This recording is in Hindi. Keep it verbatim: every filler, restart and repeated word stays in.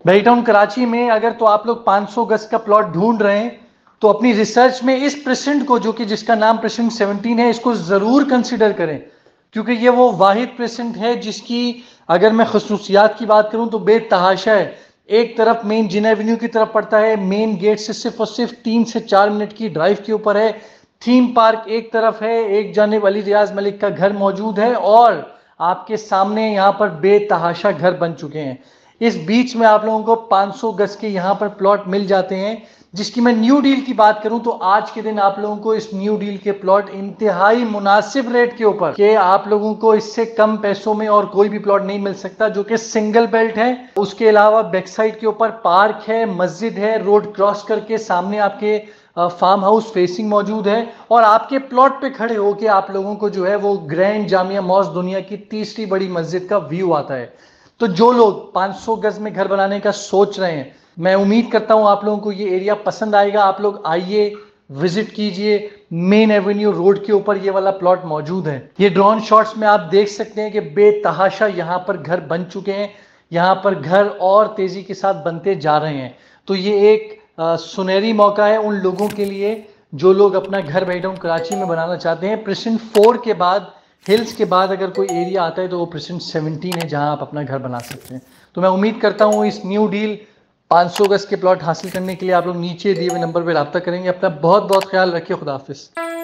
बेटाउन कराची में अगर तो आप लोग पाँच सौ गज का प्लॉट ढूंढ रहे हैं तो अपनी रिसर्च में इस प्रेसेंट को, जो कि जिसका नाम प्रेसेंट सेवनटीन है, इसको जरूर कंसिडर करें, क्योंकि ये वो वाहिद प्रेसेंट है जिसकी अगर मैं खसूसियात की बात करूं तो बेतहाशा है। एक तरफ मेन जिन एवेन्यू की तरफ पड़ता है, मेन गेट से सिर्फ और सिर्फ तीन से चार मिनट की ड्राइव के ऊपर है। थीम पार्क एक तरफ है, एक जानिब अली रियाज मलिक का घर मौजूद है और आपके सामने यहां पर बेतहाशा घर बन चुके हैं। इस बीच में आप लोगों को पाँच सौ गज के यहां पर प्लॉट मिल जाते हैं, जिसकी मैं न्यू डील की बात करूं तो आज के दिन आप लोगों को इस न्यू डील के प्लॉट इंतहाई मुनासिब रेट के ऊपर, कि आप लोगों को इससे कम पैसों में और कोई भी प्लॉट नहीं मिल सकता, जो कि सिंगल बेल्ट है। उसके अलावा बैक साइड के ऊपर पार्क है, मस्जिद है, रोड क्रॉस करके सामने आपके फार्म हाउस फेसिंग मौजूद है और आपके प्लॉट पे खड़े होके आप लोगों को जो है वो ग्रैंड जामिया मॉस्क दुनिया की तीसरी बड़ी मस्जिद का व्यू आता है। तो जो लोग पाँच सौ गज में घर बनाने का सोच रहे हैं, मैं उम्मीद करता हूं आप लोगों को ये एरिया पसंद आएगा। आप लोग आइए, विजिट कीजिए। मेन एवेन्यू रोड के ऊपर ये वाला प्लॉट मौजूद है। ये ड्रोन शॉट्स में आप देख सकते हैं कि बेतहाशा यहां पर घर बन चुके हैं। यहां पर घर और तेजी के साथ बनते जा रहे हैं। तो ये एक आ, सुनहरी मौका है उन लोगों के लिए जो लोग अपना घर बेटाउन कराची में बनाना चाहते हैं। प्रेसेंट फोर के बाद, हिल्स के बाद अगर कोई एरिया आता है तो वो प्रेसेंट सेवनटीन है जहां आप अपना घर बना सकते हैं। तो मैं उम्मीद करता हूं इस न्यू डील पाँच सौ गज के प्लॉट हासिल करने के लिए आप लोग नीचे दिए हुए नंबर पर रब्ता करेंगे। अपना बहुत बहुत ख्याल रखिए। खुदा हाफिज।